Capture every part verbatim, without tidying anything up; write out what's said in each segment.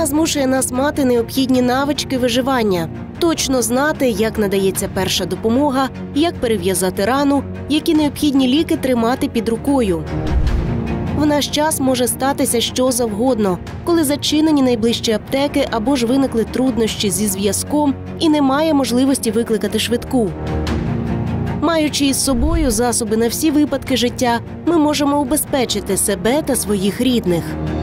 змушує нас мати необхідні навички виживання, точно знати, як надається перша допомога, як перев'язати рану, які необхідні ліки тримати під рукою. В наш час може статися що завгодно, коли зачинені найближчі аптеки або ж виникли труднощі зі зв'язком і немає можливості викликати швидку. Маючи із собою засоби на всі випадки життя, ми можемо убезпечити себе та своїх рідних.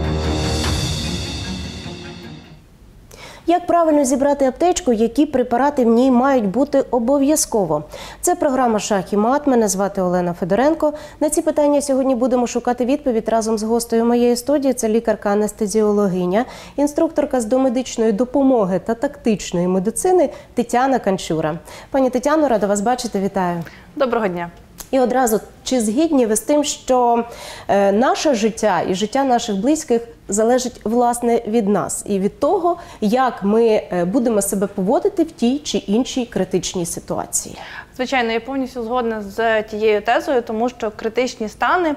Як правильно зібрати аптечку, які препарати в ній мають бути обов'язково? Це програма «Шах і мат». Мене звати Олена Федоренко. На ці питання сьогодні будемо шукати відповідь разом з гостею моєї студії. Це лікарка-анестезіологиня, інструкторка з домедичної допомоги та тактичної медицини Тетяна Канчура. Пані Тетяно, рада вас бачити. Вітаю. Доброго дня. І одразу, чи згідні ви з тим, що е, наше життя і життя наших близьких залежить, власне, від нас і від того, як ми будемо себе поводити в тій чи іншій критичній ситуації? Звичайно, я повністю згодна з тією тезою, тому що критичні стани,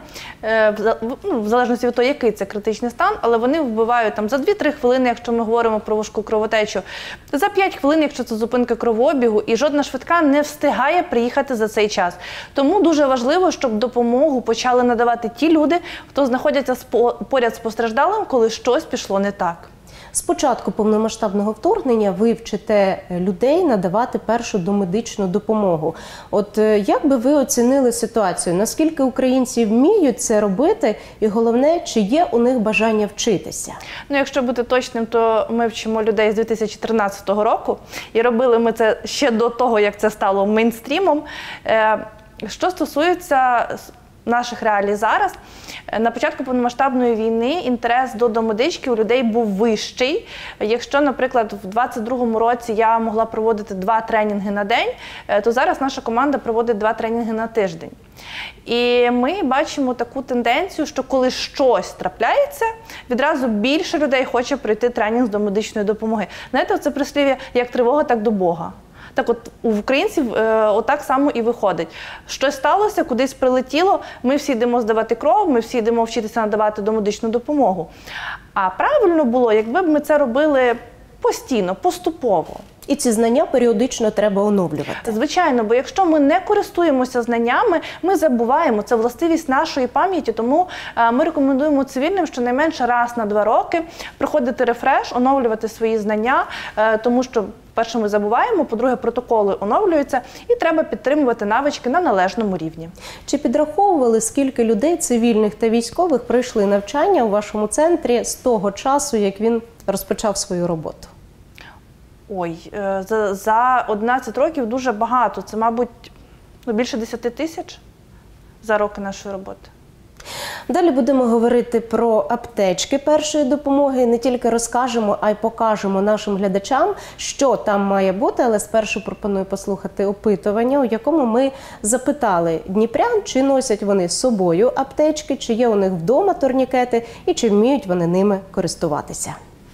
в залежності від того, який це критичний стан, але вони вбивають там за дві-три хвилини, якщо ми говоримо про важку кровотечу, за п'ять хвилин, якщо це зупинка кровообігу, і жодна швидка не встигає приїхати за цей час. Тому дуже важливо, щоб допомогу почали надавати ті люди, хто знаходяться поряд з постраждалим, коли щось пішло не так. З початку повномасштабного вторгнення ви вчите людей надавати першу домедичну допомогу. От як би ви оцінили ситуацію? Наскільки українці вміють це робити? І головне, чи є у них бажання вчитися? Ну, якщо бути точним, то ми вчимо людей з дві тисячі тринадцятого року. І робили ми це ще до того, як це стало мейнстрімом. Що стосується наших реалій зараз, на початку повномасштабної війни інтерес до домедички у людей був вищий. Якщо, наприклад, в двадцять другому році я могла проводити два тренінги на день, то зараз наша команда проводить два тренінги на тиждень. І ми бачимо таку тенденцію, що коли щось трапляється, відразу більше людей хоче пройти тренінг з домедичної допомоги. Знаєте, це прислів'я «як тривога, так до Бога». Так от, у українців е, отак само і виходить. Щось сталося, кудись прилетіло, ми всі йдемо здавати кров, ми всі йдемо вчитися надавати домедичну допомогу. А правильно було, якби ми це робили постійно, поступово. І ці знання періодично треба оновлювати. Звичайно, бо якщо ми не користуємося знаннями, ми забуваємо. Це властивість нашої пам'яті, тому ми рекомендуємо цивільним щонайменше раз на два роки проходити рефреш, оновлювати свої знання, тому що, по-перше, ми забуваємо, по-друге, протоколи оновлюються, і треба підтримувати навички на належному рівні. Чи підраховували, скільки людей, цивільних та військових, пройшли навчання у вашому центрі з того часу, як він розпочав свою роботу? Ой, за, за одинадцять років дуже багато. Це, мабуть, більше десяти тисяч за роки нашої роботи. Далі будемо говорити про аптечки першої допомоги. Не тільки розкажемо, а й покажемо нашим глядачам, що там має бути. Але спершу пропоную послухати опитування, у якому ми запитали дніпрян, чи носять вони з собою аптечки, чи є у них вдома турнікети і чи вміють вони ними користуватися.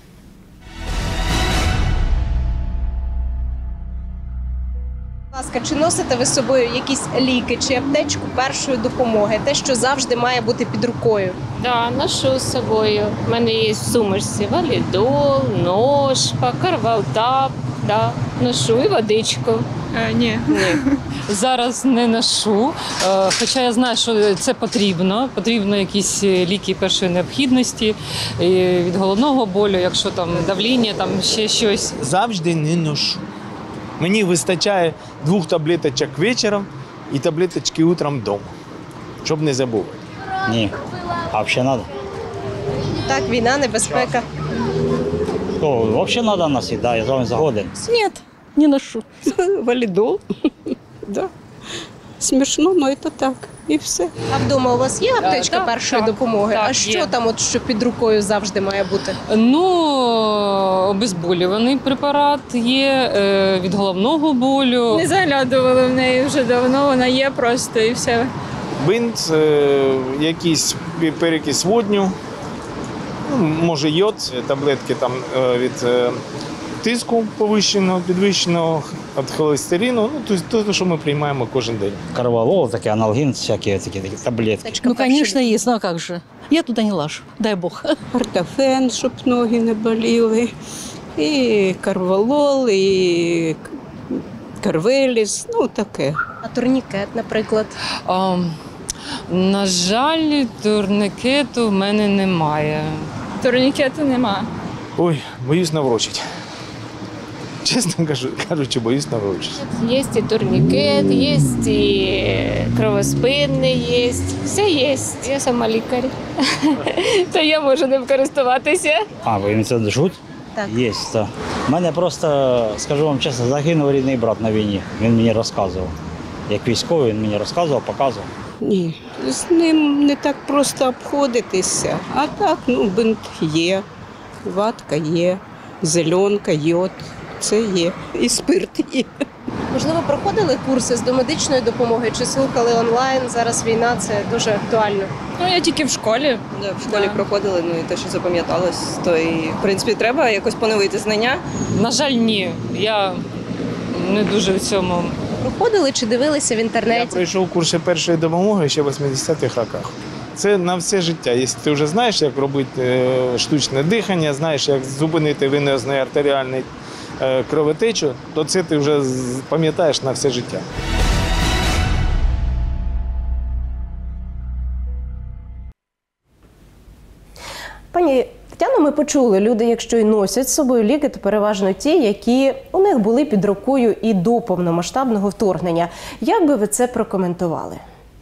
Будь ласка, чи носите ви з собою якісь ліки чи аптечку першої допомоги? Те, що завжди має бути під рукою? Так, да, ношу з собою. У мене є в сумочці валідол, ножпа, карвалтап, да, ношу і водичку. Е, ні. Ні. Зараз не ношу, хоча я знаю, що це потрібно. Потрібно якісь ліки першої необхідності, від головного болю, якщо там давління, там ще щось. Завжди не ношу. Мені вистачає двох таблеточок вечором і таблеточки утром вдома, щоб не забувати. Ні. А взагалі треба? Так, війна, небезпека. То взагалі треба носити, да, я з вами згоден. Нет, не ношу. Валидол. Да. Смішно, але це так. І все. А вдома у вас є аптечка Так, першої так, допомоги? так, а що є. там, от, що під рукою завжди має бути? Ну, обезболюваний препарат є, від головного болю. Не заглядували в неї вже давно, вона є просто і все. Бинт, е, якийсь перекис водню, ну, може йод, таблетки там е, від е, тиску повищеного, підвищеного, від холестерину, ну, то, то, що ми приймаємо кожен день. Карвалол, таке, аналгін, всякі такі, такі таблетки. Аптечка Ну, першої конечно, есть, ну а как же? Я туда не лажу, дай бог. Ортофен, щоб ноги не боліли, і карвалол, і карвеліс, ну таке. А турнікет, наприклад. А, на жаль, турникету в мене немає. Турнікету нема. Ой, боюсь наврочити. Чесно кажу, кажучи, боюсь наврочити. Є і турнікет, є і кровоспинний, є. Все є. Я сама лікар. То я можу ним користуватися. А, ви це жгут? Так. Є, так. У мене просто, скажу вам чесно, загинув рідний брат на війні. Він мені розказував. Як військовий, він мені розказував, показував. Ні, з ним не так просто обходитися. А так, ну, бинт є, ватка є, зеленка, йод, це є. І спирт є. Можливо, проходили курси з домедичної допомоги чи слухали онлайн? Зараз війна, це дуже актуально. Ну, я тільки в школі. Да, в школі проходили, ну і те, що запам'яталось, то і, в принципі, треба якось поновити знання. На жаль, ні. Я не дуже в цьому. Проходили чи дивилися в Я інтернеті? пройшов курси першої допомоги ще в вісімдесятих роках. Це на все життя. Якщо ти вже знаєш, як робити е, штучне дихання, знаєш, як зупинити венозний артеріальний е, кровотечу, то це ти вже з- пам'ятаєш на все життя. Пані Тетяно, ми почули, люди, якщо і носять з собою ліки, то переважно ті, які у них були під рукою і до повномасштабного вторгнення. Як би ви це прокоментували?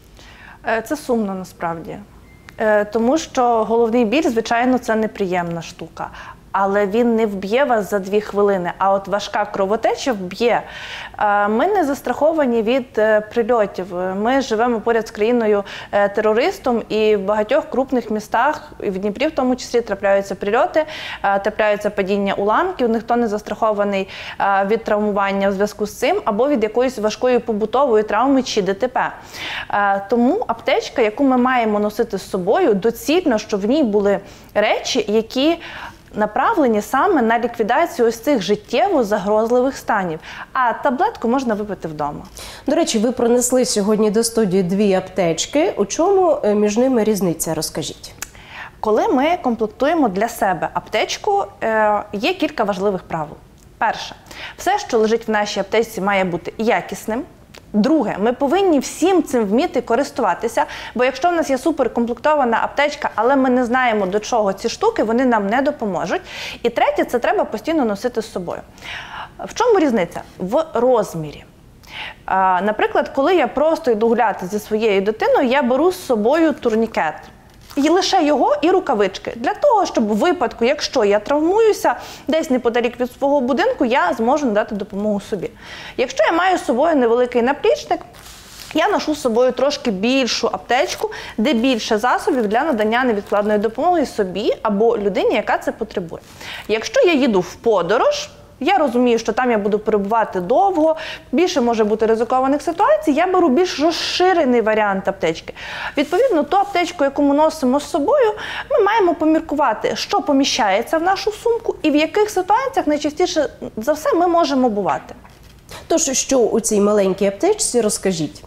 Е, Це сумно насправді. Е, Тому що головний біль, звичайно, це неприємна штука. Але він не вб'є вас за дві хвилини, а от важка кровотеча вб'є. Е, Ми не застраховані від е, прильотів. Ми живемо поряд з країною-терористом, і в багатьох крупних містах, і в Дніпрі в тому числі, трапляються прильоти, е, трапляються падіння уламків, ніхто не застрахований е, від травмування в зв'язку з цим, або від якоїсь важкої побутової травми чи ДТП. Е, Тому аптечка, яку ми маємо носити з собою, доцільно, щоб в ній були речі, які направлені саме на ліквідацію ось цих життєво загрозливих станів. А таблетку можна випити вдома. До речі, ви принесли сьогодні до студії дві аптечки. У чому е, між ними різниця? Розкажіть. Коли ми комплектуємо для себе аптечку, е, є кілька важливих правил. Перше, все, що лежить в нашій аптечці, має бути якісним. Друге, ми повинні всім цим вміти користуватися, бо якщо в нас є суперкомплектована аптечка, але ми не знаємо, до чого ці штуки, вони нам не допоможуть. І третє, це треба постійно носити з собою. В чому різниця? В розмірі. А, Наприклад, коли я просто йду гуляти зі своєю дитиною, я беру з собою турнікет. І лише його і рукавички. Для того, щоб в випадку, якщо я травмуюся десь неподалік від свого будинку, я зможу надати допомогу собі. Якщо я маю з собою невеликий наплічник, я ношу з собою трошки більшу аптечку, де більше засобів для надання невідкладної допомоги собі або людині, яка це потребує. Якщо я їду в подорож, я розумію, що там я буду перебувати довго, більше може бути ризикованих ситуацій, я беру більш розширений варіант аптечки. Відповідно, ту аптечку, яку ми носимо з собою, ми маємо поміркувати, що поміщається в нашу сумку і в яких ситуаціях найчастіше за все ми можемо бувати. Тож, що у цій маленькій аптечці, розкажіть.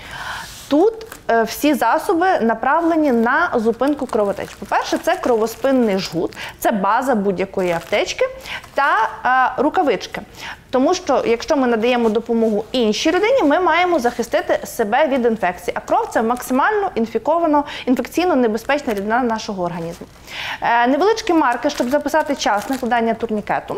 Тут е, всі засоби направлені на зупинку кровотечі. По-перше, це кровоспинний жгут, це база будь-якої аптечки та е, рукавички. Тому що, якщо ми надаємо допомогу іншій людині, ми маємо захистити себе від інфекції. А кров – це максимально інфіковано, інфекційно небезпечна рідина нашого організму. Е, невеличкі марки, щоб записати час накладання турнікету.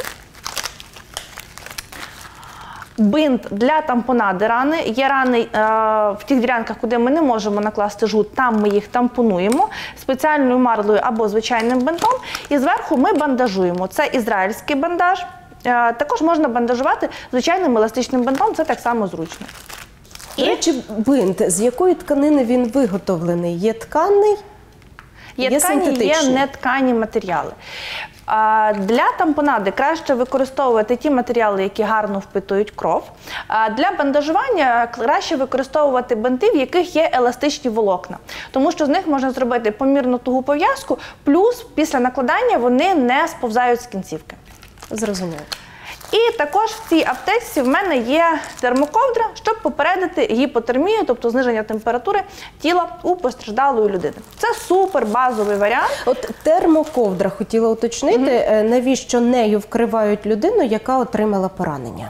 Бинт для тампонади рани. Є рани е, в тих ділянках, куди ми не можемо накласти жгут, там ми їх тампонуємо спеціальною марлею або звичайним бинтом. І зверху ми бандажуємо. Це ізраїльський бандаж. Е, також можна бандажувати звичайним еластичним бинтом, це так само зручно. До речі, бинт, з якої тканини він виготовлений? Є тканий? Є, Є ткані, є синтетичні? неткані матеріали. А, Для тампонади краще використовувати ті матеріали, які гарно впитують кров. А для бандажування краще використовувати бинти, в яких є еластичні волокна. Тому що з них можна зробити помірно тугу пов'язку, плюс після накладання вони не сповзають з кінцівки. Зрозуміло. І також в цій аптечці в мене є термоковдра, щоб попередити гіпотермію, тобто зниження температури тіла у постраждалої людини. Це супер базовий варіант. От термоковдра, хотіла уточнити, mm-hmm. навіщо нею вкривають людину, яка отримала поранення?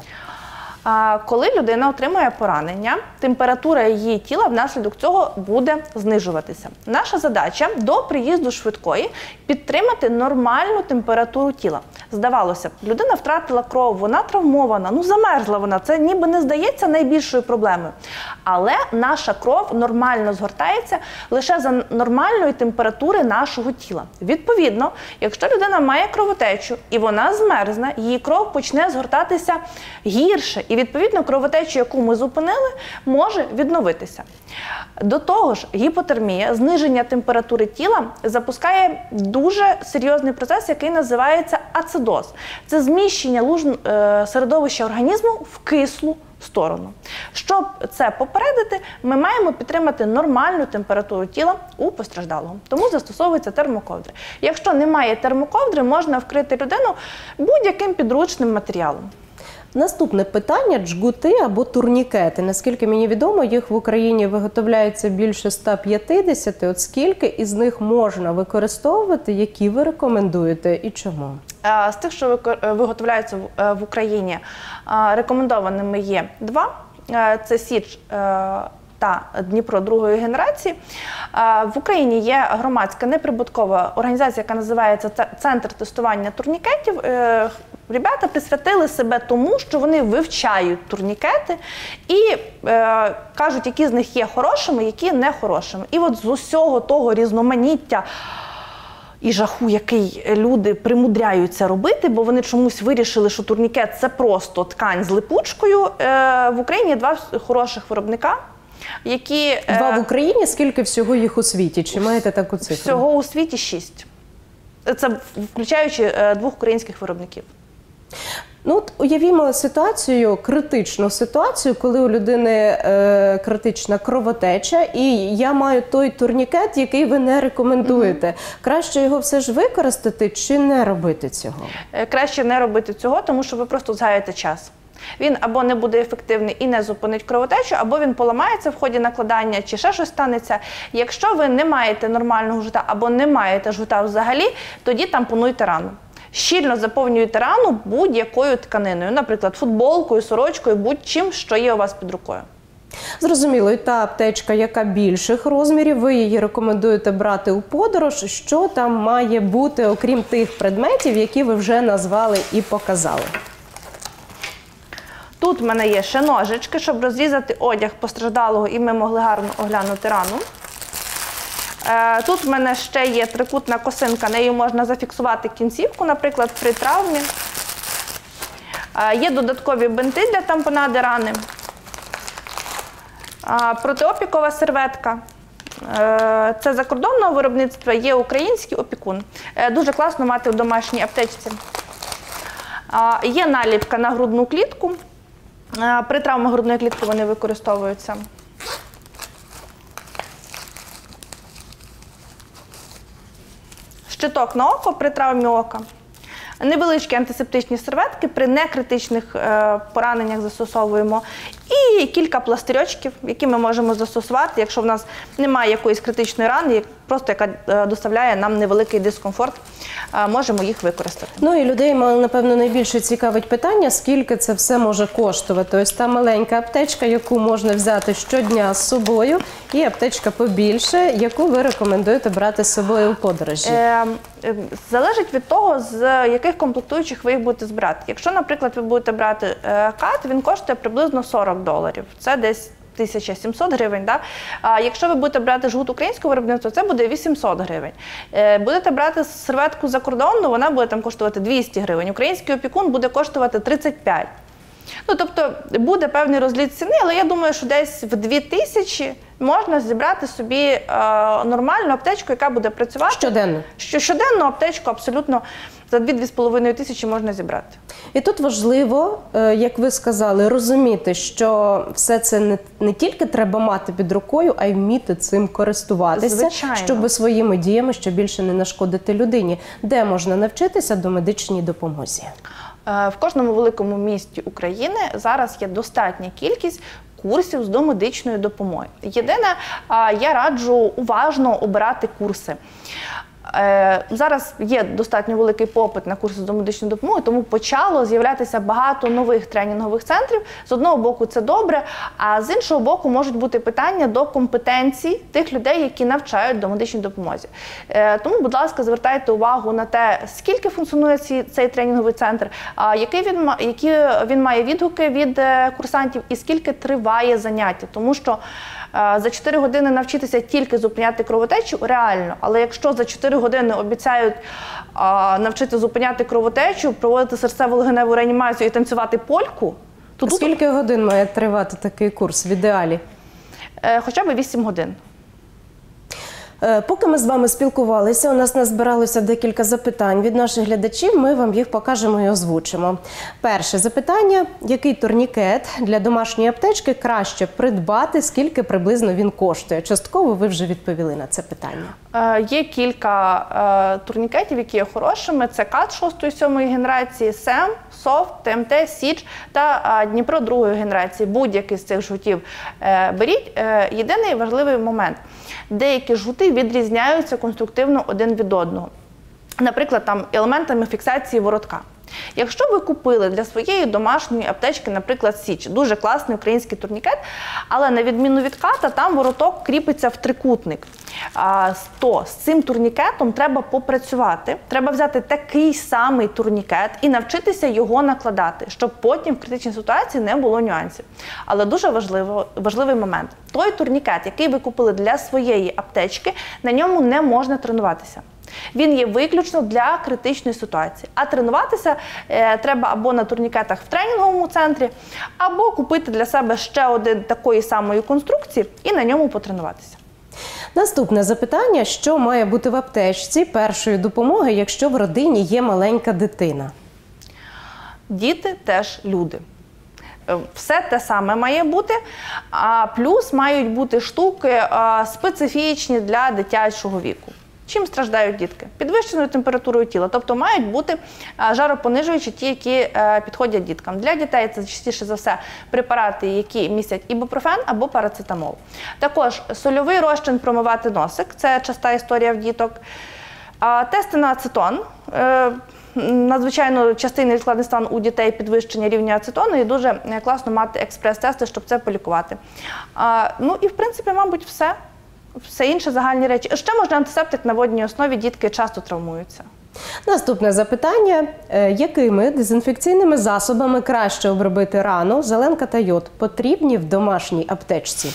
Коли людина отримує поранення, температура її тіла внаслідок цього буде знижуватися. Наша задача до приїзду швидкої підтримати нормальну температуру тіла. Здавалося б, людина втратила кров, вона травмована, ну замерзла вона, це ніби не здається найбільшою проблемою. Але наша кров нормально згортається лише за нормальної температури нашого тіла. Відповідно, якщо людина має кровотечу і вона змерзне, її кров почне згортатися гірше. І, відповідно, кровотечу, яку ми зупинили, може відновитися. До того ж, гіпотермія, зниження температури тіла, запускає дуже серйозний процес, який називається ацидоз. Це зміщення луж середовища організму в кислу сторону. Щоб це попередити, ми маємо підтримати нормальну температуру тіла у постраждалого. Тому застосовуються термоковдри. Якщо немає термоковдри, можна вкрити людину будь-яким підручним матеріалом. Наступне питання – джгути або турнікети. Наскільки мені відомо, їх в Україні виготовляється більше ста п'ятдесят. От скільки із них можна використовувати, які ви рекомендуєте і чому? З тих, що виготовляються в Україні, рекомендованими є два. Це Січ та Дніпро другої генерації. В Україні є громадська неприбуткова організація, яка називається Центр тестування турнікетів. Ребята присвятили себе тому, що вони вивчають турнікети і е, кажуть, які з них є хорошими, які не хорошими. І от з усього того різноманіття і жаху, який люди примудряються робити, бо вони чомусь вирішили, що турнікет – це просто ткань з липучкою, е, в Україні є два хороших виробника, які… Два в Україні? Скільки всього їх у світі? Чи маєте таку цифру? Всього у світі шість. Це включаючи е, двох українських виробників. Ну, от уявімо ситуацію, критичну ситуацію, коли у людини е, критична кровотеча, і я маю той турнікет, який ви не рекомендуєте. Mm-hmm. Краще його все ж використати чи не робити цього? Краще не робити цього, тому що ви просто згаяєте час. Він або не буде ефективний і не зупинить кровотечу, або він поламається в ході накладання, чи ще щось станеться. Якщо ви не маєте нормального жгута або не маєте жгута взагалі, тоді тампонуйте рану. Щільно заповнюєте рану будь-якою тканиною, наприклад, футболкою, сорочкою, будь-чим, що є у вас під рукою. Зрозуміло, і та аптечка, яка більших розмірів, ви її рекомендуєте брати у подорож. Що там має бути, окрім тих предметів, які ви вже назвали і показали? Тут в мене є ще ножички, щоб розрізати одяг постраждалого, і ми могли гарно оглянути рану. Тут в мене ще є трикутна косинка, нею можна зафіксувати кінцівку, наприклад, при травмі. Є додаткові бинти для тампонади рани. Протиопікова серветка. Це закордонного виробництва, є український опікун. Дуже класно мати в домашній аптечці. Є наліпка на грудну клітку. При травмах грудної клітки вони використовуються. Щиток на око при травмі ока. Невеличкі антисептичні серветки при некритичних е, пораненнях застосовуємо. І кілька пластирьочків, які ми можемо застосувати, якщо в нас немає якоїсь критичної рани, просто яка е, доставляє нам невеликий дискомфорт, е, можемо їх використати. Ну і людей, напевно, найбільше цікавить питання, скільки це все може коштувати. Ось та маленька аптечка, яку можна взяти щодня з собою, і аптечка побільше, яку ви рекомендуєте брати з собою у подорожі. Е, е, залежить від того, з яких комплектуючих ви їх будете збирати. Якщо, наприклад, ви будете брати е, кат, він коштує приблизно сорок доларів. Це десь тисяча сімсот гривень. Да? А якщо ви будете брати жгут українського виробництва, це буде вісімсот гривень. Е, будете брати серветку закордонну, вона буде там коштувати двісті гривень. Український опікун буде коштувати тридцять п'ять. Ну, тобто буде певний розліт ціни, але я думаю, що десь в дві тисячі можна зібрати собі е, нормальну аптечку, яка буде працювати. Щоденно? Щоденну аптечку абсолютно за дві-дві з половиною тисячі можна зібрати. І тут важливо, як ви сказали, розуміти, що все це не, не тільки треба мати під рукою, а й вміти цим користуватися, звичайно, щоб своїми діями ще більше не нашкодити людині. Де можна навчитися домедичній допомозі? В кожному великому місті України зараз є достатня кількість курсів з домедичної допомоги. Єдине, я раджу уважно обирати курси. Зараз є достатньо великий попит на курси з домедичної допомоги, тому почало з'являтися багато нових тренінгових центрів. З одного боку це добре, а з іншого боку можуть бути питання до компетенцій тих людей, які навчають домедичній допомозі. Тому, будь ласка, звертайте увагу на те, скільки функціонує цей тренінговий центр, які він, які він має відгуки від курсантів і скільки триває заняття. Тому що за чотири години навчитися тільки зупиняти кровотечу реально, але якщо за чотири години обіцяють а, навчити зупиняти кровотечу, проводити серцево-легеневу реанімацію і танцювати польку, то тут... Скільки годин має тривати такий курс в ідеалі? Е, хоча б вісім годин. Поки ми з вами спілкувалися, у нас назбиралося декілька запитань від наших глядачів, ми вам їх покажемо і озвучимо. Перше запитання – який турнікет для домашньої аптечки краще придбати, скільки приблизно він коштує? Частково ви вже відповіли на це питання. Е, є кілька е, турнікетів, які є хорошими. Це КАТ шостої-сьомої генерації, СЕМ, СОФТ, ТМТ, СІЧ та е, Дніпро другої генерації. Будь-який з цих жгутів е, беріть. Е, єдиний важливий момент – деякі жгути відрізняються конструктивно один від одного. Наприклад, там елементами фіксації воротка. Якщо ви купили для своєї домашньої аптечки, наприклад, Січ, дуже класний український турнікет, але на відміну від ката, там вороток кріпиться в трикутник, то з цим турнікетом треба попрацювати, треба взяти такий самий турнікет і навчитися його накладати, щоб потім в критичній ситуації не було нюансів. Але дуже важливо, важливий момент. Той турнікет, який ви купили для своєї аптечки, на ньому не можна тренуватися. Він є виключно для критичної ситуації. А тренуватися е, треба або на турнікетах в тренінговому центрі, або купити для себе ще один такої самої конструкції і на ньому потренуватися. Наступне запитання. Що має бути в аптечці першої допомоги, якщо в родині є маленька дитина? Діти теж люди. Все те саме має бути, а плюс мають бути штуки специфічні для дитячого віку. Чим страждають дітки? Підвищеною температурою тіла, тобто мають бути жаропонижуючі ті, які підходять діткам. Для дітей це частіше за все препарати, які містять ібупрофен або парацетамол. Також сольовий розчин промивати носик, це часта історія в діток. Тести на ацетон. Надзвичайно частий невідкладний стан у дітей підвищення рівня ацетону і дуже класно мати експрес-тести, щоб це полікувати. Ну і в принципі, мабуть, все. Все інше загальні речі. Ще можна антисептик на водній основі, дітки часто травмуються. Наступне запитання. Якими дезінфекційними засобами краще обробити рану, зеленка та йод потрібні в домашній аптечці?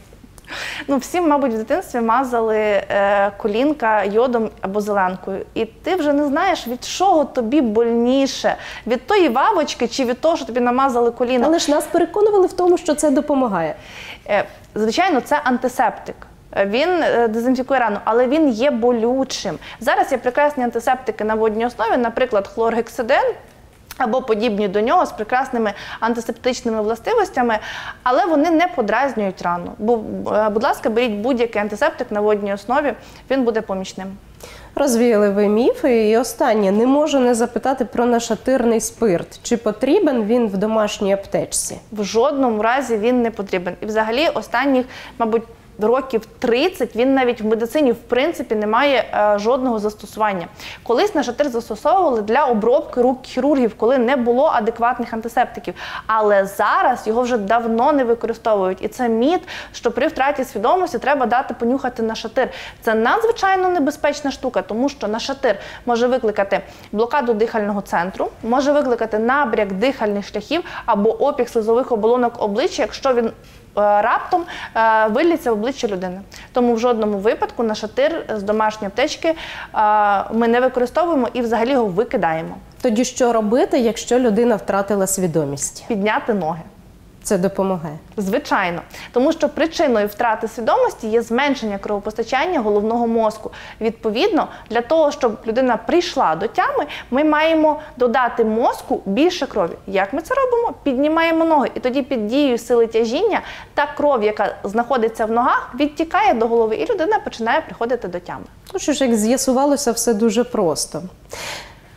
Ну, всі, мабуть, в дитинстві мазали е, колінка йодом або зеленкою. І ти вже не знаєш, від чого тобі больніше. Від тої вавочки чи від того, що тобі намазали коліно. Але ж нас переконували в тому, що це допомагає. Е, звичайно, це антисептик. Він дезінфікує рану, але він є болючим. Зараз є прекрасні антисептики на водній основі, наприклад, хлоргексидин або подібні до нього з прекрасними антисептичними властивостями, але вони не подразнюють рану. Бо, будь ласка, беріть будь-який антисептик на водній основі, він буде помічним. Розвіяли ви міфи. І останнє, не можу не запитати про нашатирний спирт. Чи потрібен він в домашній аптечці? В жодному разі він не потрібен. І взагалі останніх, мабуть, років тридцять він навіть в медицині в принципі не має е, жодного застосування. Колись нашатир застосовували для обробки рук хірургів, коли не було адекватних антисептиків. Але зараз його вже давно не використовують. І це міф, що при втраті свідомості треба дати понюхати нашатир. Це надзвичайно небезпечна штука, тому що нашатир може викликати блокаду дихального центру, може викликати набряк дихальних шляхів або опік слизових оболонок обличчя, якщо він раптом е, виллється в обличчя людини. Тому в жодному випадку нашатир з домашньої аптечки е, ми не використовуємо і взагалі його викидаємо. Тоді що робити, якщо людина втратила свідомість? Підняти ноги. Це допомагає? Звичайно. Тому що причиною втрати свідомості є зменшення кровопостачання головного мозку. Відповідно, для того, щоб людина прийшла до тями, ми маємо додати мозку більше крові. Як ми це робимо? Піднімаємо ноги. І тоді під дією сили тяжіння та кров, яка знаходиться в ногах, відтікає до голови, і людина починає приходити до тями. Ну що ж, як з'ясувалося, все дуже просто.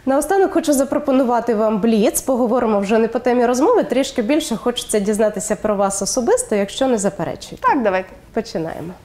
Наостанок хочу запропонувати вам бліц. Поговоримо вже не по темі розмови, трішки більше хочеться дізнатися про вас особисто, якщо не заперечуєте. Так, давайте. Починаємо.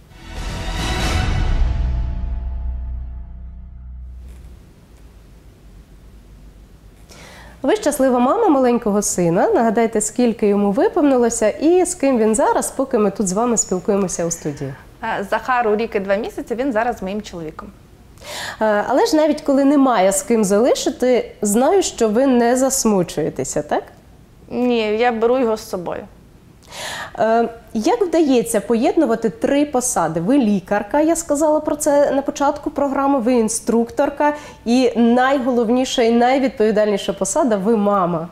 Ви щаслива мама маленького сина. Нагадайте, скільки йому виповнилося і з ким він зараз, поки ми тут з вами спілкуємося у студії. Е, Захару рік і два місяці, він зараз з моїм чоловіком. Е, Але ж навіть коли немає з ким залишити, знаю, що ви не засмучуєтеся, так? Ні, я беру його з собою. Е, Як вдається поєднувати три посади? Ви лікарка, я сказала про це на початку програми, ви інструкторка і найголовніша і найвідповідальніша посада – ви мама.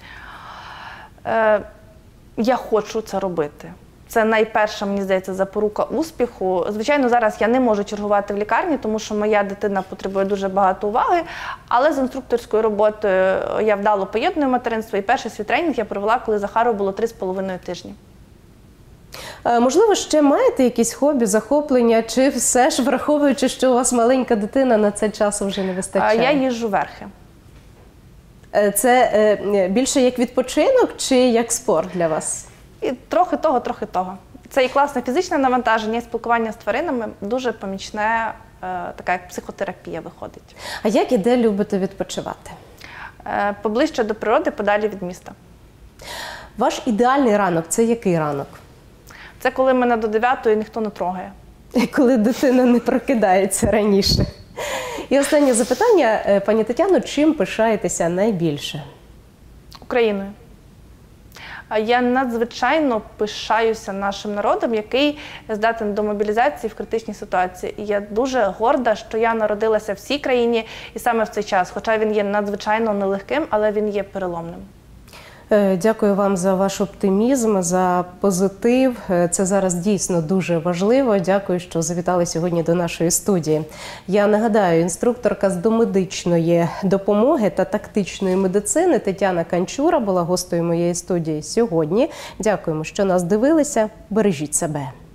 Е, Я хочу це робити. Це найперша, мені здається, запорука успіху. Звичайно, зараз я не можу чергувати в лікарні, тому що моя дитина потребує дуже багато уваги, але з інструкторською роботою я вдало поєдную материнство, і перший свій тренінг я провела, коли Захару було три з половиною тижні. Е, Можливо, ще маєте якісь хобі, захоплення, чи все ж, враховуючи, що у вас маленька дитина, на це часу вже не Е, вистачає? Я їжджу верхи. Е, Це е, більше як відпочинок чи як спорт для вас? І трохи того, трохи того. Це і класне фізичне навантаження, і спілкування з тваринами дуже помічне, е, така як психотерапія виходить. А як і де любите відпочивати? Е, Поближче до природи, подалі від міста. Ваш ідеальний ранок – це який ранок? Це коли мене до дев'ятої ніхто не трогає. Коли дитина не прокидається раніше. І останнє запитання, е, пані Тетяно, чим пишаєтеся найбільше? Україною. А Я надзвичайно пишаюся нашим народом, який здатен до мобілізації в критичній ситуації. І я дуже горда, що я народилася в цій країні і саме в цей час. Хоча він є надзвичайно нелегким, але він є переломним. Е, Дякую вам за ваш оптимізм, за позитив. Е, Це зараз дійсно дуже важливо. Дякую, що завітали сьогодні до нашої студії. Я нагадаю, інструкторка з домедичної допомоги та тактичної медицини Тетяна Канчура була гостею моєї студії сьогодні. Дякуємо, що нас дивилися. Бережіть себе.